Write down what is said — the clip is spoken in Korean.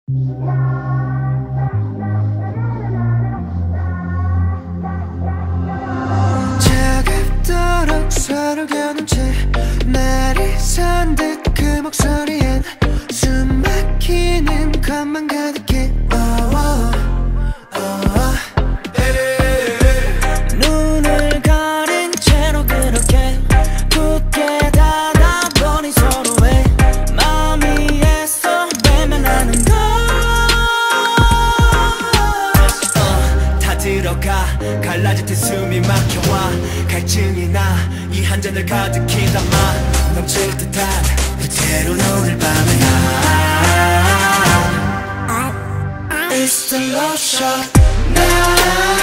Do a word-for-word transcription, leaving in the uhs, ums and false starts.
차갑도록 서로 겨눈 채 날이 선 듯 그 목소리엔 숨 막히는 것만 가득해. oh, oh, oh. 눈을 가린 채로 그렇게 굳게 닫아보니 서로의 마음이 애써 외면하는 걸. uh, 다 들어가 갈라질 듯 숨이 막혀와 갈증이 나 이 한 잔을 가득히 담아 넘칠 듯한 그대로 오늘 밤에 나 It's the love shot now.